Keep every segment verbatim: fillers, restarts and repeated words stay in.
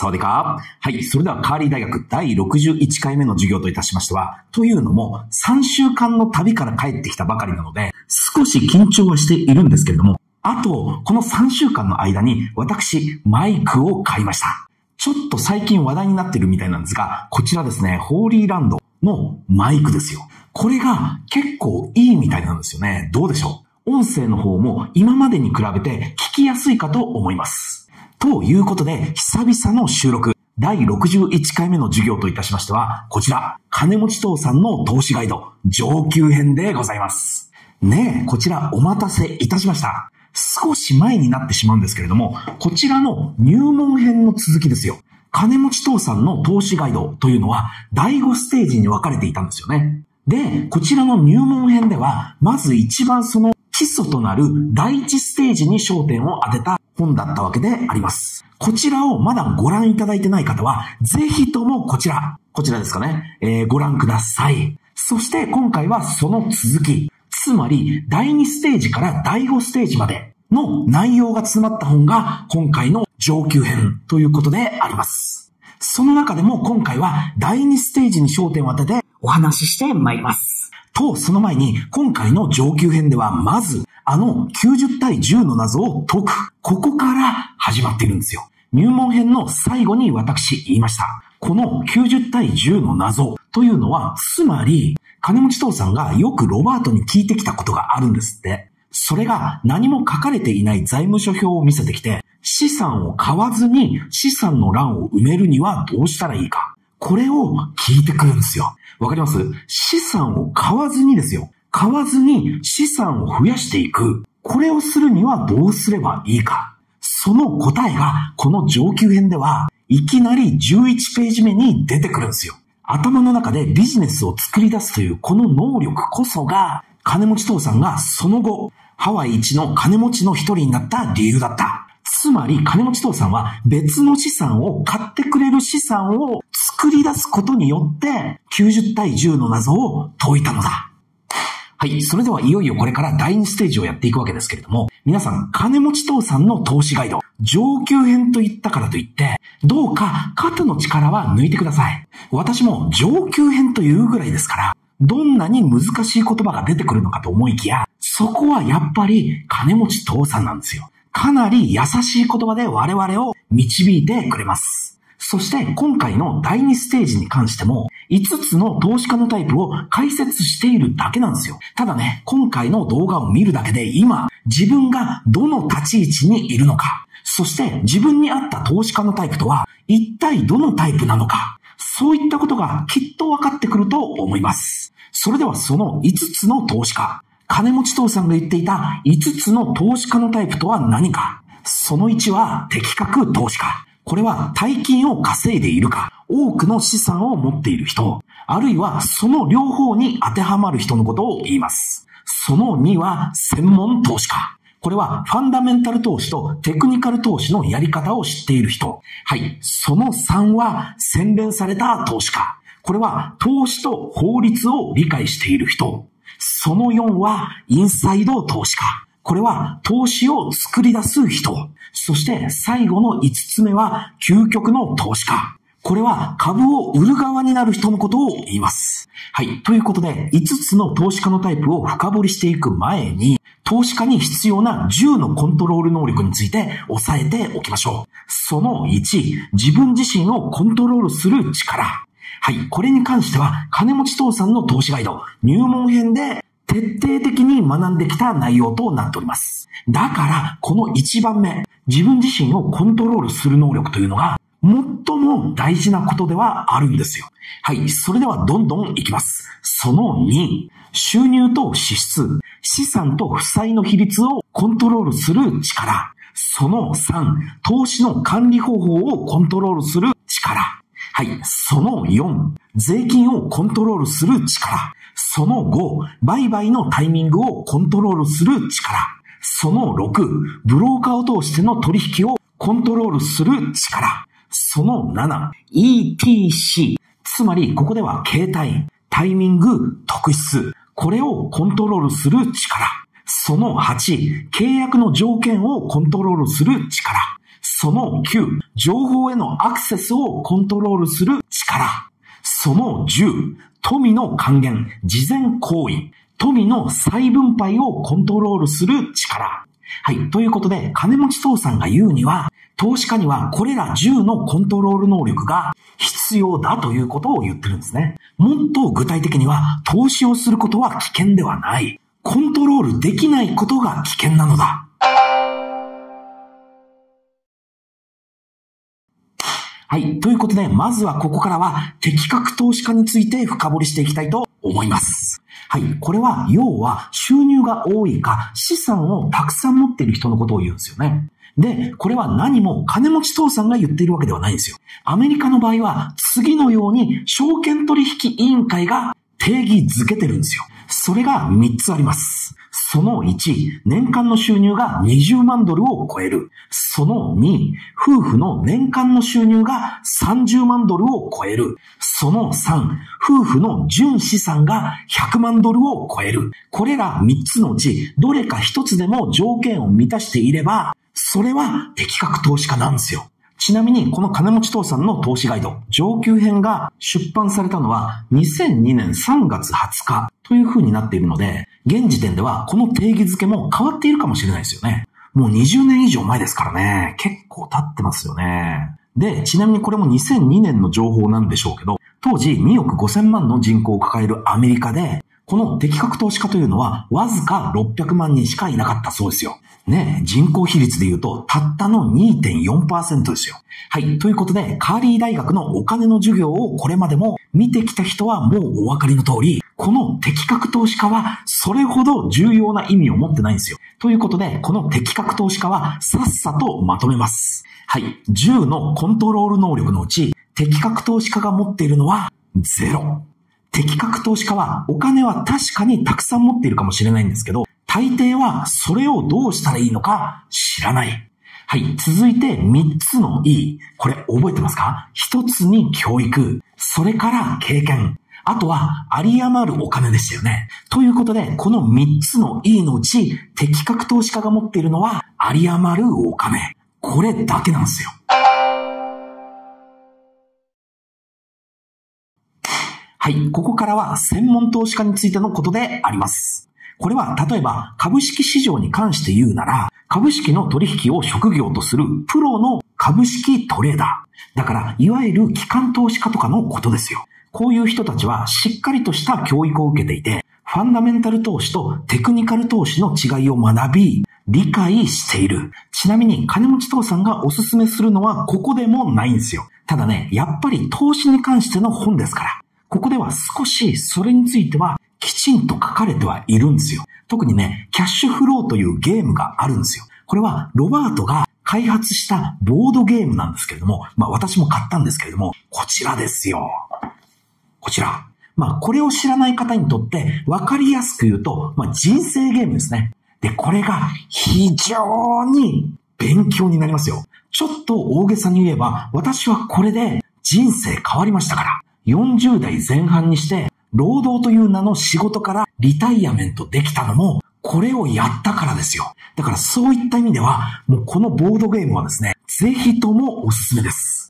サワディカー。はい。それではカーリー大学だいろくじゅういっかいめの授業といたしましては、というのもさんしゅうかんの旅から帰ってきたばかりなので、少し緊張はしているんですけれども、あと、このさんしゅうかんの間に私、マイクを買いました。ちょっと最近話題になってるみたいなんですが、こちらですね、ホーリーランドのマイクですよ。これが結構いいみたいなんですよね。どうでしょう？音声の方も今までに比べて聞きやすいかと思います。ということで、久々の収録、だいろくじゅういっかいめの授業といたしましては、こちら、金持ち父さんの投資ガイド、上級編でございます。ねえ、こちらお待たせいたしました。少し前になってしまうんですけれども、こちらの入門編の続きですよ。金持ち父さんの投資ガイドというのは、だいごステージに分かれていたんですよね。で、こちらの入門編では、まず一番その基礎となるだいいちステージに焦点を当てた本だったわけであります。こちらをまだご覧いただいてない方は、ぜひともこちら、こちらですかね、えー、ご覧ください。そして今回はその続き、つまりだいにステージからだいごステージまでの内容が詰まった本が今回の上級編ということであります。その中でも今回はだいにステージに焦点を当ててお話ししてまいります。と、その前に今回の上級編ではまずあのきゅうじゅうたいじゅうの謎を解く。ここから始まっているんですよ。入門編の最後に私言いました。このきゅうじゅうたいじゅうの謎というのは、つまり金持ち父さんがよくロバートに聞いてきたことがあるんですって。それが何も書かれていない財務諸表を見せてきて、資産を買わずに資産の欄を埋めるにはどうしたらいいか。これを聞いてくるんですよ。わかります？資産を買わずにですよ。買わずに資産を増やしていく。これをするにはどうすればいいか。その答えがこの上級編ではいきなりじゅういちページ目に出てくるんですよ。頭の中でビジネスを作り出すというこの能力こそが金持ち父さんがその後ハワイ一の金持ちの一人になった理由だった。つまり金持ち父さんは別の資産を買ってくれる資産を作り出すことによってきゅうじゅうたいじゅうの謎を解いたのだ。はい。それではいよいよこれからだいにステージをやっていくわけですけれども、皆さん、金持ち父さんの投資ガイド、上級編と言ったからといって、どうか肩の力は抜いてください。私も上級編というぐらいですから、どんなに難しい言葉が出てくるのかと思いきや、そこはやっぱり金持ち父さんなんですよ。かなり優しい言葉で我々を導いてくれます。そして今回のだいにステージに関してもいつつの投資家のタイプを解説しているだけなんですよ。ただね、今回の動画を見るだけで今自分がどの立ち位置にいるのか、そして自分に合った投資家のタイプとは一体どのタイプなのか、そういったことがきっと分かってくると思います。それではそのいつつの投資家、金持ち父さんが言っていたいつつの投資家のタイプとは何か。そのいちは的確投資家。これは大金を稼いでいるか、多くの資産を持っている人、あるいはその両方に当てはまる人のことを言います。そのには専門投資家。これはファンダメンタル投資とテクニカル投資のやり方を知っている人。はい。そのさんは洗練された投資家。これは投資と法律を理解している人。そのよんはインサイド投資家。これは投資を作り出す人。そして最後のいつつめは究極の投資家。これは株を売る側になる人のことを言います。はい。ということでいつつの投資家のタイプを深掘りしていく前に、投資家に必要なじゅうのコントロール能力について押さえておきましょう。そのいち、自分自身をコントロールする力。はい。これに関しては金持ち父さんの投資ガイド入門編で徹底的に学んできた内容となっております。だから、このいちばんめ、自分自身をコントロールする能力というのが、最も大事なことではあるんですよ。はい、それではどんどんいきます。そのに、収入と支出、資産と負債の比率をコントロールする力。そのさん、投資の管理方法をコントロールする力。はい、そのよん、税金をコントロールする力。そのご、売買のタイミングをコントロールする力。そのろく、ブローカーを通しての取引をコントロールする力。そのなな、イーティーシー。つまり、ここでは形態、タイミング、特質。これをコントロールする力。そのはち、契約の条件をコントロールする力。そそのきゅう、情報へのアクセスをコントロールする力。そのじゅう、富の還元、事前行為。富の再分配をコントロールする力。はい。ということで、金持ち父さんが言うには、投資家にはこれらじゅうのコントロール能力が必要だということを言ってるんですね。もっと具体的には、投資をすることは危険ではない。コントロールできないことが危険なのだ。はい。ということで、まずはここからは適格投資家について深掘りしていきたいと思います。はい。これは、要は収入が多いか資産をたくさん持っている人のことを言うんですよね。で、これは何も金持ち父さんが言っているわけではないんですよ。アメリカの場合は次のように証券取引委員会が定義づけてるんですよ。それがみっつあります。そのいち、年間の収入がにじゅうまんドルを超える。そのに、夫婦の年間の収入がさんじゅうまんドルを超える。そのさん、夫婦の純資産がひゃくまんドルを超える。これらみっつのうち、どれかひとつでも条件を満たしていれば、それは適格投資家なんですよ。ちなみにこの金持ち父さんの投資ガイド上級編が出版されたのはにせんにねんさんがつはつかという風になっているので、現時点ではこの定義づけも変わっているかもしれないですよね。もうにじゅうねん以上前ですからね。結構経ってますよね。で、ちなみにこれもにせんにねんの情報なんでしょうけど、当時におくごせんまんの人口を抱えるアメリカで、この適格投資家というのはわずかろっぴゃくまんにんしかいなかったそうですよ。ねえ、人口比率で言うとたったの にてんよんパーセント ですよ。はい。ということで、カーリー大学のお金の授業をこれまでも見てきた人はもうお分かりの通り、この適格投資家はそれほど重要な意味を持ってないんですよ。ということで、この適格投資家はさっさとまとめます。はい。じゅうのコントロール能力のうち、適格投資家が持っているのはゼロ。適格投資家はお金は確かにたくさん持っているかもしれないんですけど、大抵はそれをどうしたらいいのか知らない。はい。続いてみっつの E。これ覚えてますか？ひとつに教育。それから経験。あとは有り余るお金でしたよね。ということで、このみっつの E のうち、適格投資家が持っているのは有り余るお金。これだけなんですよ。はい。ここからは専門投資家についてのことであります。これは例えば株式市場に関して言うなら、株式の取引を職業とするプロの株式トレーダー。だからいわゆる機関投資家とかのことですよ。こういう人たちはしっかりとした教育を受けていて、ファンダメンタル投資とテクニカル投資の違いを学び、理解している。ちなみに金持ち父さんがおすすめするのはここでもないんですよ。ただね、やっぱり投資に関しての本ですから。ここでは少しそれについてはきちんと書かれてはいるんですよ。特にね、キャッシュフローというゲームがあるんですよ。これはロバートが開発したボードゲームなんですけれども、まあ私も買ったんですけれども、こちらですよ。こちら。まあこれを知らない方にとって分かりやすく言うと、まあ人生ゲームですね。で、これが非常に勉強になりますよ。ちょっと大げさに言えば、私はこれで人生変わりましたから。よんじゅうだいぜん半にして、労働という名の仕事からリタイアメントできたのも、これをやったからですよ。だからそういった意味では、もうこのボードゲームはですね、ぜひともおすすめです。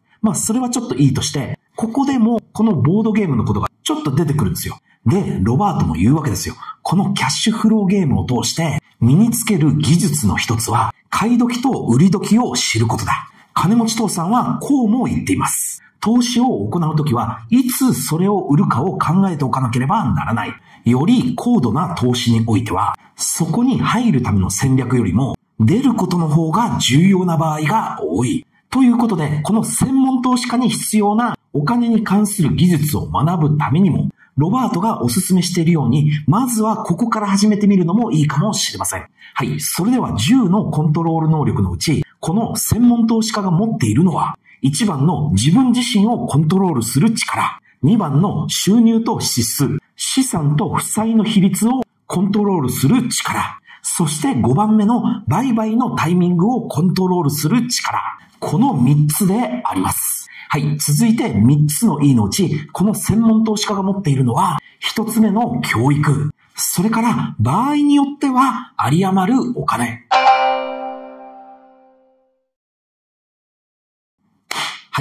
まあそれはちょっといいとして、ここでもこのボードゲームのことがちょっと出てくるんですよ。で、ロバートも言うわけですよ。このキャッシュフローゲームを通して身につける技術の一つは、買い時と売り時を知ることだ。金持ち父さんはこうも言っています。投資を行うときはいつそれを売るかを考えておかなければならない。より高度な投資においては、そこに入るための戦略よりも出ることの方が重要な場合が多い。ということで、この専門投資家に必要なお金に関する技術を学ぶためにも、ロバートがお勧めしているように、まずはここから始めてみるのもいいかもしれません。はい。それではじゅうのコントロール能力のうち、この専門投資家が持っているのは、いちばんの自分自身をコントロールする力。にばんの収入と支出。資産と負債の比率をコントロールする力。そしてごばんめの売買のタイミングをコントロールする力。このみっつであります。はい。続いてみっつの E のうち、この専門投資家が持っているのは、ひとつめの教育。それから場合によっては有り余るお金。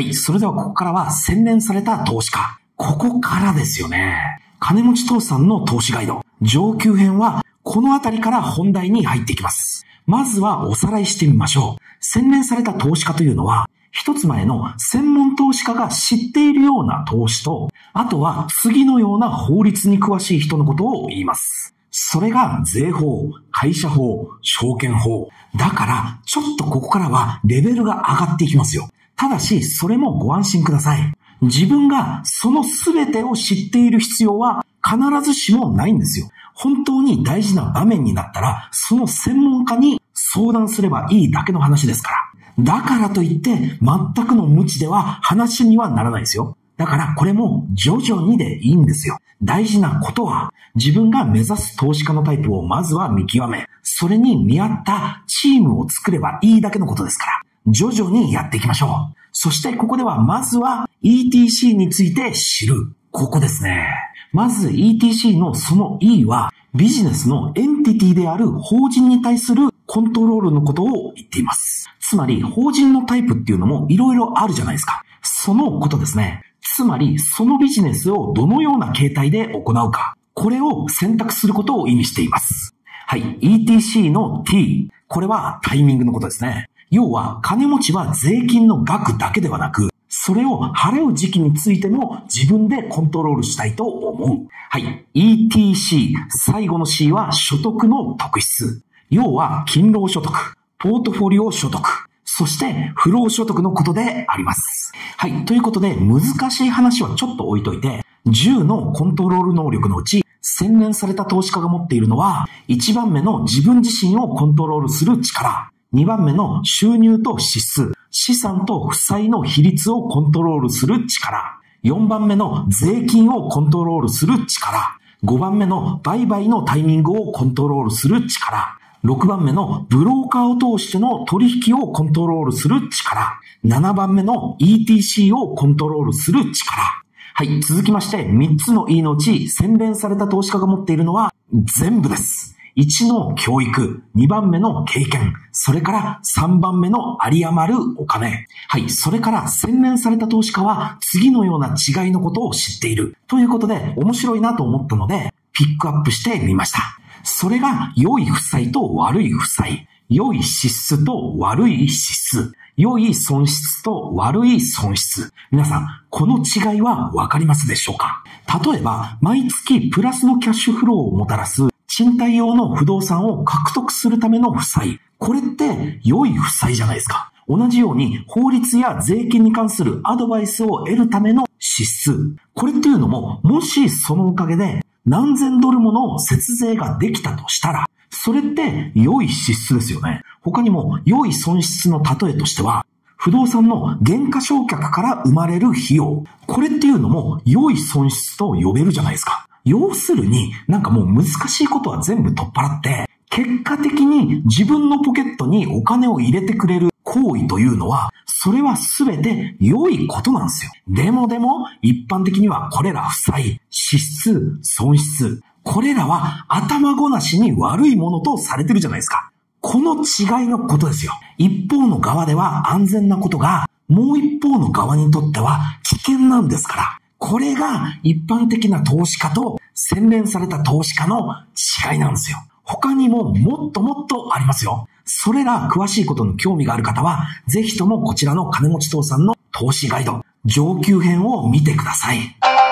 はい、それではここからは洗練された投資家。ここからですよね。金持ち父さんの投資ガイド。上級編はこのあたりから本題に入っていきます。まずはおさらいしてみましょう。洗練された投資家というのは、一つ前の専門投資家が知っているような投資と、あとは次のような法律に詳しい人のことを言います。それが税法、会社法、証券法。だから、ちょっとここからはレベルが上がっていきますよ。ただし、それもご安心ください。自分がその全てを知っている必要は必ずしもないんですよ。本当に大事な場面になったら、その専門家に相談すればいいだけの話ですから。だからといって、全くの無知では話にはならないですよ。だからこれも徐々にでいいんですよ。大事なことは、自分が目指す投資家のタイプをまずは見極め、それに見合ったチームを作ればいいだけのことですから、徐々にやっていきましょう。そしてここではまずは イーティーシー について知る。ここですね。まず イーティーシー のその E はビジネスのエンティティである法人に対するコントロールのことを言っています。つまり法人のタイプっていうのもいろいろあるじゃないですか。そのことですね。つまりそのビジネスをどのような形態で行うか。これを選択することを意味しています。はい。イーティーシー の T。これはタイミングのことですね。要は金持ちは税金の額だけではなく、それを払う時期についても自分でコントロールしたいと思う。はい。イーティーシー、最後の C は所得の特質。要は勤労所得、ポートフォリオ所得、そして不労所得のことであります。はい。ということで難しい話はちょっと置いといて、じゅうのコントロール能力のうち洗練された投資家が持っているのは、いちばんめの自分自身をコントロールする力。にばんめの収入と支出、資産と負債の比率をコントロールする力。よんばんめの税金をコントロールする力。ごばんめの売買のタイミングをコントロールする力。ろくばんめのブローカーを通しての取引をコントロールする力。ななばんめの イーティーシー をコントロールする力。はい、続きましてみっつの E のうち洗練された投資家が持っているのは全部です。いちの教育、にばんめの経験、それからさんばんめの有り余るお金。はい、それから洗練された投資家は次のような違いのことを知っている。ということで面白いなと思ったのでピックアップしてみました。それが良い負債と悪い負債、良い支出と悪い支出、良い損失と悪い損失。皆さん、この違いはわかりますでしょうか？例えば、毎月プラスのキャッシュフローをもたらす賃貸用の不動産を獲得するための負債。これって良い負債じゃないですか。同じように法律や税金に関するアドバイスを得るための支出。これっていうのも、もしそのおかげで何千ドルもの節税ができたとしたら、それって良い支出ですよね。他にも良い損失の例えとしては、不動産の減価償却から生まれる費用。これっていうのも良い損失と呼べるじゃないですか。要するに、なんかもう難しいことは全部取っ払って、結果的に自分のポケットにお金を入れてくれる行為というのは、それは全て良いことなんですよ。でもでも、一般的にはこれら負債、支出、損失、これらは頭ごなしに悪いものとされてるじゃないですか。この違いのことですよ。一方の側では安全なことが、もう一方の側にとっては危険なんですから。これが一般的な投資家と洗練された投資家の違いなんですよ。他にももっともっとありますよ。それら詳しいことに興味がある方は、ぜひともこちらの金持ち父さんの投資ガイド、上級編を見てください。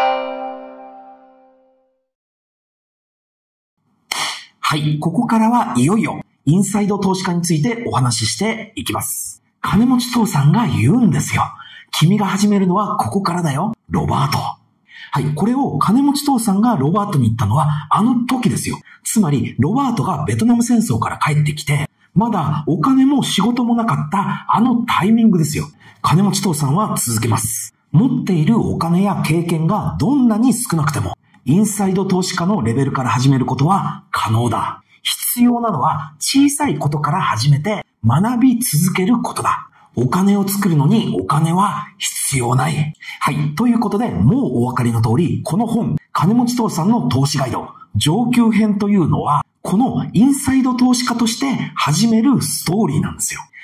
はい、ここからはいよいよインサイド投資家についてお話ししていきます。金持ち父さんが言うんですよ。君が始めるのはここからだよ、ロバート。はい、これを金持ち父さんがロバートに言ったのはあの時ですよ。つまり、ロバートがベトナム戦争から帰ってきて、まだお金も仕事もなかったあのタイミングですよ。金持ち父さんは続けます。持っているお金や経験がどんなに少なくても、インサイド投資家のレベルから始めることは可能だ。必要なのは小さいことから始めて学び続けることだ。お金を作るのにお金は必要ない。はい。ということで、もうお分かりの通り、この本、金持ち父さんの投資ガイド、上級編というのは、このインサイド投資家として始めるストーリーなんですよ。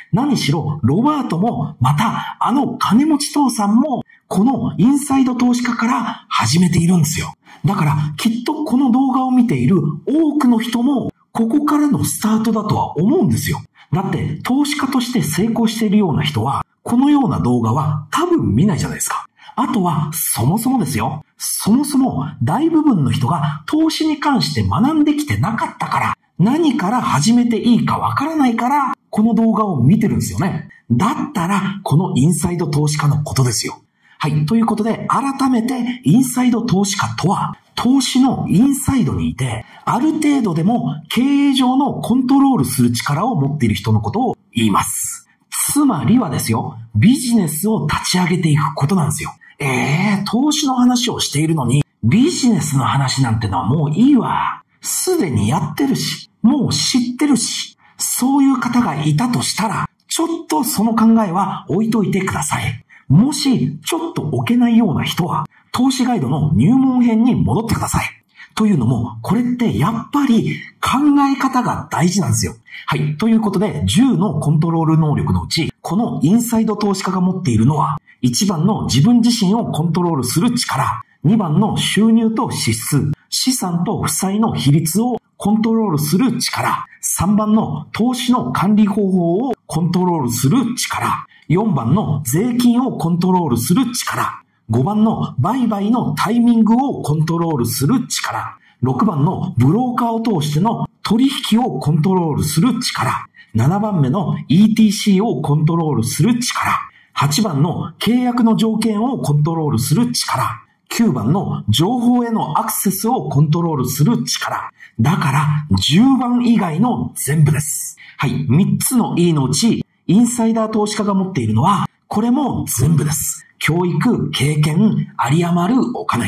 何しろ、ロバートも、また、あの金持ち父さんも、このインサイド投資家から始めているんですよ。だから、きっとこの動画を見ている多くの人も、ここからのスタートだとは思うんですよ。だって、投資家として成功しているような人は、このような動画は多分見ないじゃないですか。あとは、そもそもですよ。そもそも、大部分の人が投資に関して学んできてなかったから、何から始めていいかわからないから、この動画を見てるんですよね。だったら、このインサイド投資家のことですよ。はい。ということで、改めて、インサイド投資家とは、投資のインサイドにいて、ある程度でも経営上のコントロールする力を持っている人のことを言います。つまりはですよ、ビジネスを立ち上げていくことなんですよ。ええー、投資の話をしているのに、ビジネスの話なんてのはもういいわ。すでにやってるし、もう知ってるし、そういう方がいたとしたら、ちょっとその考えは置いといてください。もし、ちょっと置けないような人は、投資ガイドの入門編に戻ってください。というのも、これってやっぱり考え方が大事なんですよ。はい。ということで、じゅうのコントロール能力のうち、このインサイド投資家が持っているのは、いちばんの自分自身をコントロールする力、にばんの収入と支出、資産と負債の比率をコントロールする力、さんばんの投資の管理方法をコントロールする力、よんばんの税金をコントロールする力、ごばんの売買のタイミングをコントロールする力、ろくばんのブローカーを通しての取引をコントロールする力、ななばんめの イーティーシー をコントロールする力、はちばんの契約の条件をコントロールする力、きゅうばんの情報へのアクセスをコントロールする力。だからじゅうばん以外の全部です。はい、みっつの E のうち、インサイダー投資家が持っているのは、これも全部です。教育、経験、有り余るお金。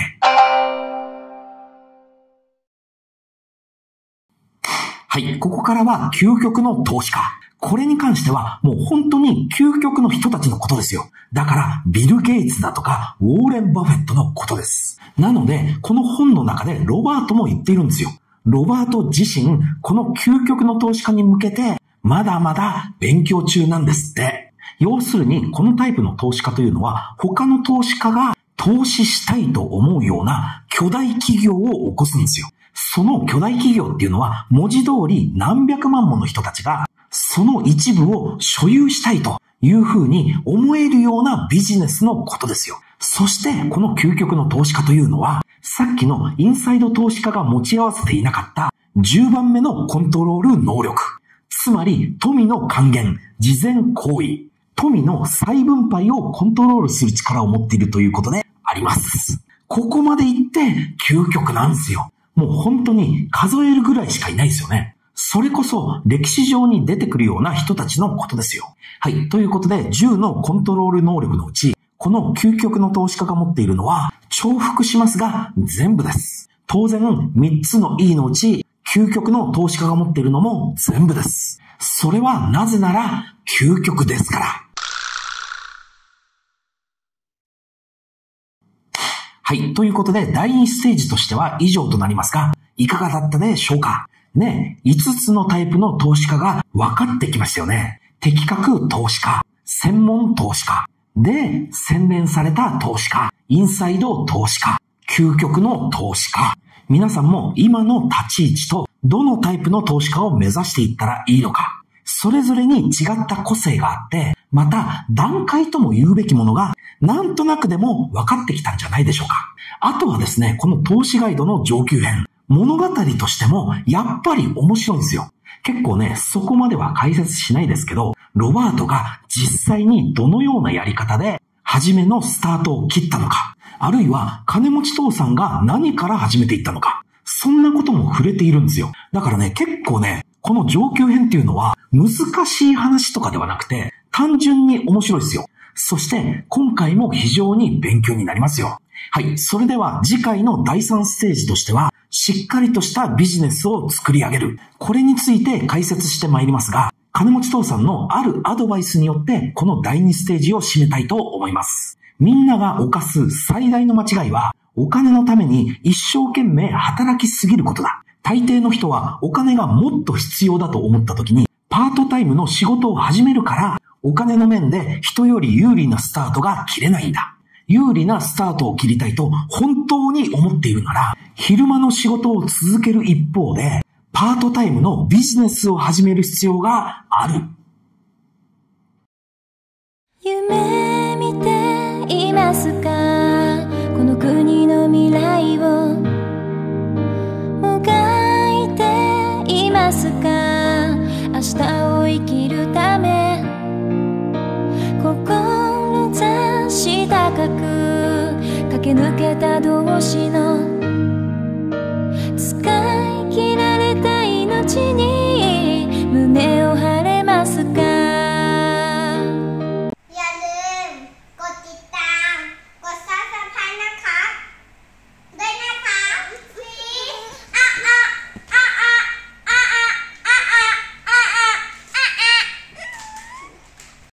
はい、ここからは究極の投資家。これに関してはもう本当に究極の人たちのことですよ。だからビル・ゲイツだとかウォーレン・バフェットのことです。なのでこの本の中でロバートも言っているんですよ。ロバート自身この究極の投資家に向けてまだまだ勉強中なんですって。要するにこのタイプの投資家というのは他の投資家が投資したいと思うような巨大企業を起こすんですよ。その巨大企業っていうのは文字通り何百万もの人たちがその一部を所有したいというふうに思えるようなビジネスのことですよ。そしてこの究極の投資家というのはさっきのインサイド投資家が持ち合わせていなかったじゅうばんめのコントロール能力。つまり富の還元、事前行為、富の再分配をコントロールする力を持っているということであります。ここまで言って究極なんですよ。もう本当に数えるぐらいしかいないですよね。それこそ歴史上に出てくるような人たちのことですよ。はい。ということでじゅうのコントロール能力のうち、この究極の投資家が持っているのは重複しますが全部です。当然みっつの E のうち究極の投資家が持っているのも全部です。それはなぜなら究極ですから。はい。ということでだいにステージとしては以上となりますが、いかがだったでしょうか。ね、いつつのタイプの投資家が分かってきましたよね。的確投資家、専門投資家、で、洗練された投資家、インサイド投資家、究極の投資家。皆さんも今の立ち位置とどのタイプの投資家を目指していったらいいのか。それぞれに違った個性があって、また段階とも言うべきものがなんとなくでも分かってきたんじゃないでしょうか。あとはですね、この投資ガイドの上級編。物語としてもやっぱり面白いんですよ。結構ね、そこまでは解説しないですけど、ロバートが実際にどのようなやり方で初めのスタートを切ったのか、あるいは金持ち父さんが何から始めていったのか、そんなことも触れているんですよ。だからね、結構ね、この上級編っていうのは難しい話とかではなくて、単純に面白いですよ。そして今回も非常に勉強になりますよ。はい、それでは次回のだいさんステージとしては、しっかりとしたビジネスを作り上げる。これについて解説してまいりますが、金持ち父さんのあるアドバイスによってこのだいにステージを締めたいと思います。みんなが犯す最大の間違いは、お金のために一生懸命働きすぎることだ。大抵の人はお金がもっと必要だと思った時に、パートタイムタイムの仕事を始めるから、お金の面で人より有利なスタートが切れないんだ。有利なスタートを切りたいと本当に思っているなら、昼間の仕事を続ける一方で、パートタイムのビジネスを始める必要がある。 夢見ていますか？この国の未来をもがいていますか？明日を生きるため志高く駆け抜けた同士の